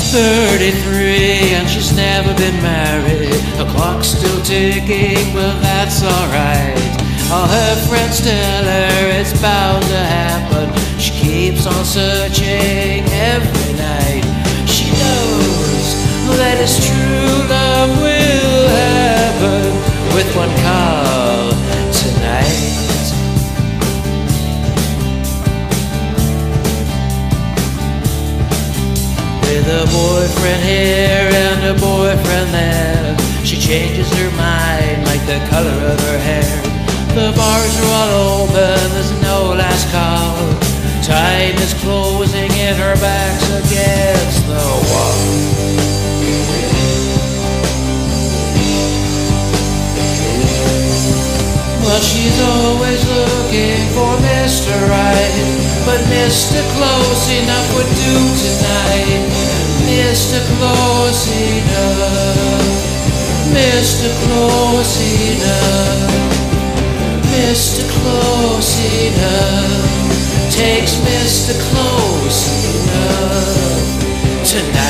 33 and she's never been married. The clock's still ticking, well that's alright. All her friends tell her it's bound to happen. She keeps on searching every night. She knows that his true love will happen with one call tonight. With a boyfriend here and a boyfriend there, she changes her mind like the color of her hair. The bars are all open, there's no last call. Time is closing in, her back's against the wall. Well, she's always looking for Mr. Right, but Mr. Close enough would do tonight. Mr. Close enough, Mr. Close enough, Mr. Close enough takes Mr. Close enough tonight.